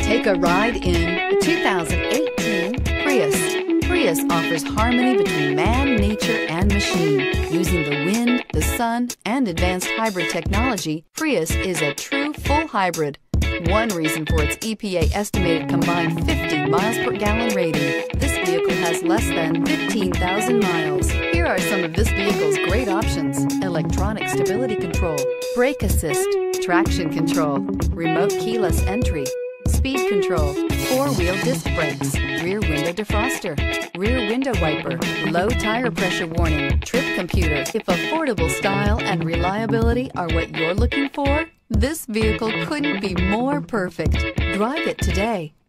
Take a ride in the 2018 Prius. Prius offers harmony between man, nature, and machine. Using the wind, the sun, and advanced hybrid technology, Prius is a true full hybrid. One reason for its EPA estimated combined 50 miles per gallon rating. This vehicle has less than 15,000 miles. Here are some of this vehicle's great options: electronic stability control, brake assist, traction control, remote keyless entry, speed control, four-wheel disc brakes, rear window defroster, rear window wiper, low tire pressure warning, trip computer. If affordable style and reliability are what you're looking for, this vehicle couldn't be more perfect. Drive it today.